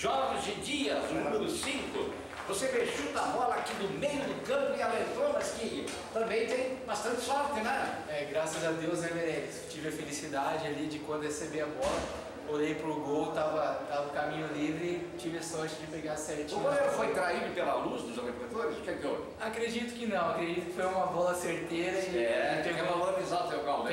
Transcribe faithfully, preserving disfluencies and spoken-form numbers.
Jorge Dias, o número cinco. Você vê, chuta a bola aqui do meio do campo e ela entrou, mas que também tem bastante sorte, né? É, graças a Deus, né, Meirelles? Tive a felicidade ali de quando recebi a bola, olhei pro gol, tava, tava o caminho livre e tive a sorte de pegar certinho. O goleiro foi traído pela luz dos refletores? O que é que houve? Acredito que não, acredito que foi uma bola certeira e, É, e tem que pegou. valorizar o teu gol, né?